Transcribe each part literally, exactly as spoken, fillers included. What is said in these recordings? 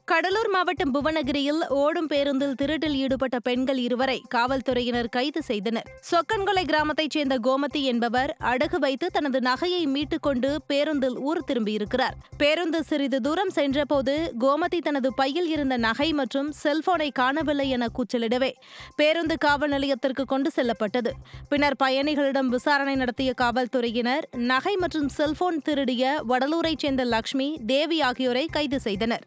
கடலூர் மாவட்டம் புவனகிரியில் ஓடும் பேருந்தில் திருட்டில் ஈடுபட்ட பெண்கள் இருவரை காவல்துறையினர் கைது செய்தனர். சொக்கன்கொலை கிராமத்தைச் சேர்ந்த கோமதி என்பவர் அடகு வைத்து தனது நகையை மீட்டுக் கொண்டு பேருந்தில் ஊர் திரும்பியிருக்கிறார். பேருந்து சிறிது தூரம் சென்றபோது கோமதி தனது பையில் இருந்த நகை மற்றும் செல்போனை காணவில்லை என கூச்சலிடவே பேருந்து காவல் நிலையத்திற்கு கொண்டு செல்லப்பட்டது. பின்னர் பயணிகளிடம் விசாரணை நடத்திய காவல்துறையினர் நகை மற்றும் செல்போன் திருடிய வடலூரைச் சேர்ந்த லட்சுமி, தேவி ஆகியோரை கைது செய்தனர்.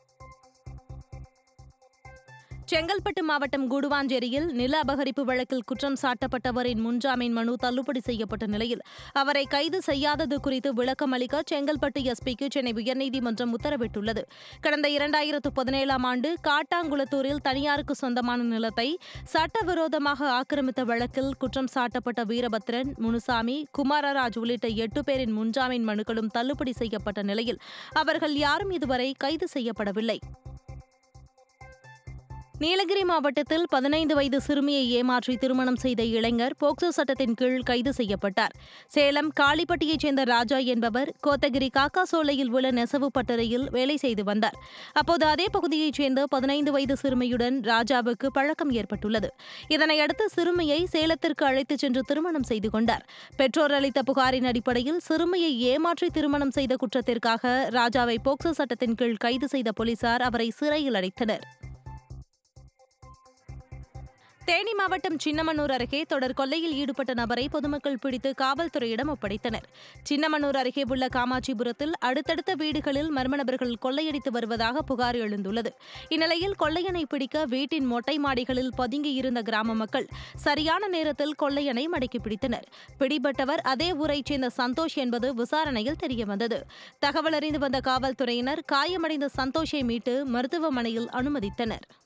செங்கல்பட்டு மாவட்டம் கூடுவாஞ்சேரியில் நில அபகரிப்பு வழக்கில் குற்றம் சாட்டப்பட்டவரின் முன்ஜாமீன் மனு தள்ளுபடி செய்யப்பட்ட நிலையில் அவரை கைது செய்யாதது குறித்து விளக்கம் அளிக்க செங்கல்பட்டு எஸ்பிக்கு சென்னை உயர்நீதிமன்றம் உத்தரவிட்டுள்ளது. கடந்த இரண்டாயிரத்து பதினேழாம் ஆண்டு காட்டாங்குளத்தூரில் தனியாருக்கு சொந்தமான நிலத்தை சட்டவிரோதமாக ஆக்கிரமித்த வழக்கில் குற்றம் சாட்டப்பட்ட வீரபத்ரன், முனுசாமி, குமாரராஜ் உள்ளிட்ட எட்டு பேரின் முன்ஜாமீன் மனுக்களும் தள்ளுபடி செய்யப்பட்ட நிலையில் அவர்கள் யாரும் இதுவரை கைது செய்யப்படவில்லை. நீலகிரி மாவட்டத்தில் பதினைந்து வயது சிறுமியை ஏமாற்றி திருமணம் செய்த இளைஞர் போக்சோ சட்டத்தின் கீழ் கைது செய்யப்பட்டார். சேலம் காளிப்பட்டியைச் சேர்ந்த ராஜா என்பவர் கோத்தகிரி காக்காசோலையில் உள்ள நெசவு பட்டறையில் வேலை செய்து வந்தார். அப்போது அதே பகுதியைச் சேர்ந்த பதினைந்து வயது சிறுமியுடன் ராஜாவுக்கு பழக்கம் ஏற்பட்டுள்ளது. இதனையடுத்து சிறுமியை சேலத்திற்கு அழைத்துச் சென்று திருமணம் செய்து கொண்டார். பெற்றோர் அளித்த புகாரின் அடிப்படையில் சிறுமியை ஏமாற்றி திருமணம் செய்த குற்றத்திற்காக ராஜாவை போக்சோ சட்டத்தின் கீழ் கைது செய்த போலீசார் அவரை சிறையில் அடைத்தனர். தேனி மாவட்டம் சின்னமனூர் அருகே தொடர் கொள்ளையில் ஈடுபட்ட நபரை பொதுமக்கள் பிடித்து காவல்துறையிடம் ஒப்படைத்தனர். சின்னமனூர் அருகே உள்ள காமாட்சிபுரத்தில் அடுத்தடுத்த வீடுகளில் மர்ம நபர்கள் கொள்ளையடித்து வருவதாக புகார் எழுந்துள்ளது. இந்நிலையில் கொள்ளையனை பிடிக்க வீட்டின் மொட்டை மாடிகளில் பதுங்கியிருந்த கிராம மக்கள் சரியான நேரத்தில் கொள்ளையனை மடக்கி பிடித்தனர். பிடிபட்டவர் அதே ஊரைச் சேர்ந்த சந்தோஷ் என்பது விசாரணையில் தெரியவந்தது. தகவல் அறிந்து வந்த காவல்துறையினர் காயமடைந்த சந்தோஷை மீட்டு மருத்துவமனையில் அனுமதித்தனர்.